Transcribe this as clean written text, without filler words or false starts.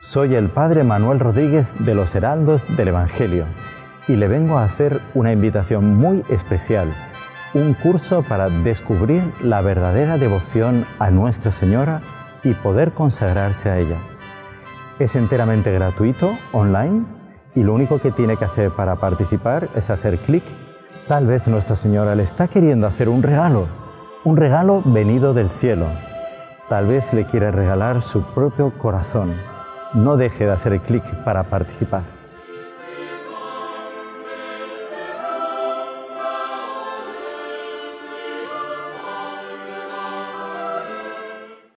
Soy el Padre Manuel Rodríguez de los Heraldos del Evangelio y le vengo a hacer una invitación muy especial, un curso para descubrir la verdadera devoción a Nuestra Señora y poder consagrarse a ella. Es enteramente gratuito, online, y lo único que tiene que hacer para participar es hacer clic. Tal vez Nuestra Señora le está queriendo hacer un regalo venido del cielo. Tal vez le quiere regalar su propio corazón. No deje de hacer clic para participar.